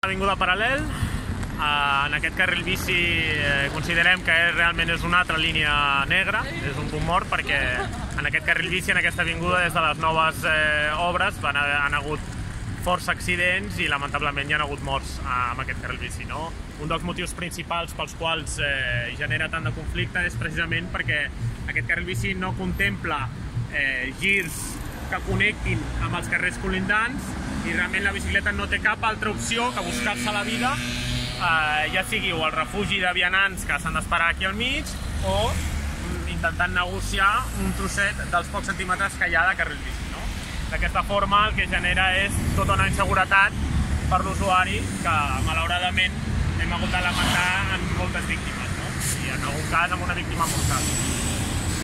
Avinguda Paral·lel. En aquest carril bici considerem que realment és una altra línia negra, és un punt mort, perquè en aquest carril bici, en aquesta avinguda, des de les noves obres han hagut força accidents i lamentablement hi ha hagut morts amb aquest carril bici. Un dels motius principals pels quals genera tant de conflicte és precisament perquè aquest carril bici no contempla girs que connectin amb els carrers colindants i realment la bicicleta no té cap altra opció que buscar-se la vida, ja sigui el refugi de vianants que s'han d'esperar aquí al mig o intentant negociar un trosset dels pocs centímetres que hi ha de carril bici. D'aquesta forma el que genera és tota una inseguretat per l'usuari que malauradament hem hagut de lamentar en moltes víctimes i en algun cas amb una víctima mortal.